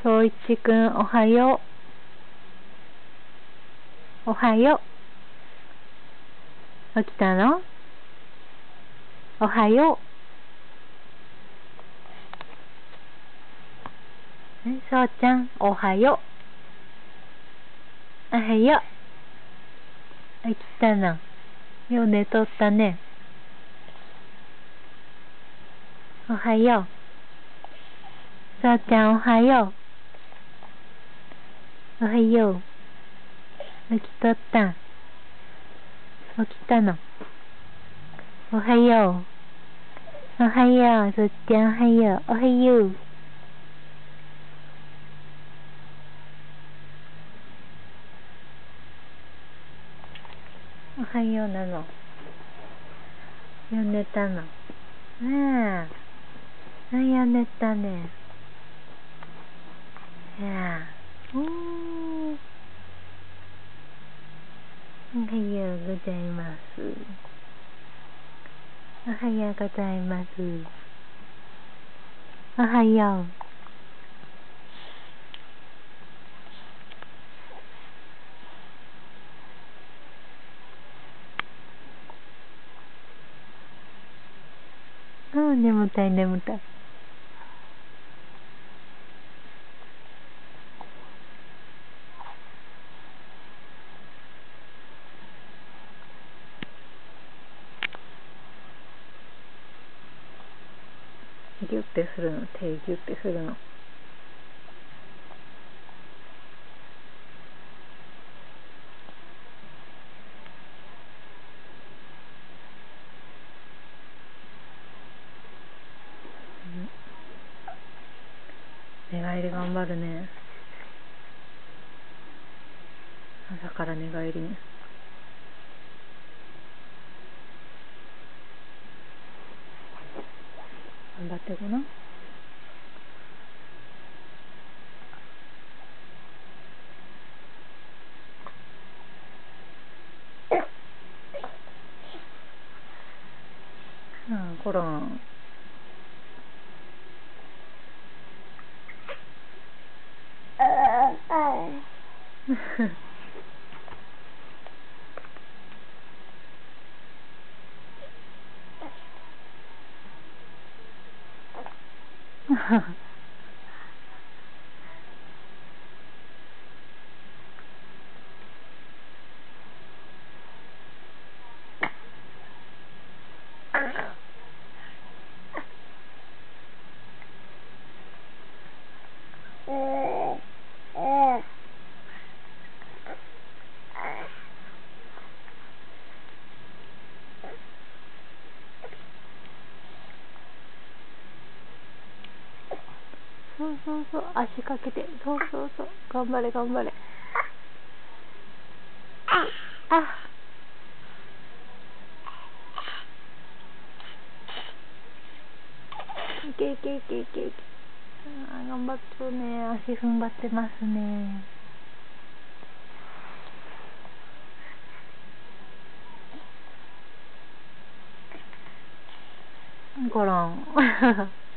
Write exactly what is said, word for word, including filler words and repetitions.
そういちくん、おはよう。おはよう。起きたの？おはよう。え、そうちゃん、おはよう。おはよう。起きたの。よう寝とったね。おはよう。そうちゃん、おはよう。おはよう。起きとったん。起きたの。おはよう。おはよう。そうちゃん、おはよう。おはよう。おはようなの。よう寝たの。ねえ。あ、よう寝たね。いやー。おー。おはようございます。おはようございます。おはよう。うん、眠たい眠たい。ギュッてするの、手ギュッてするの。寝返り頑張るね。朝から寝返りね。頑張ってごな。うん、コロン。そうそうそう、足かけて、そうそうそう、頑張れ頑張れ。あ、いけいけいけいけいけ。あ、頑張っとね、足踏ん張ってますね。ゴロン。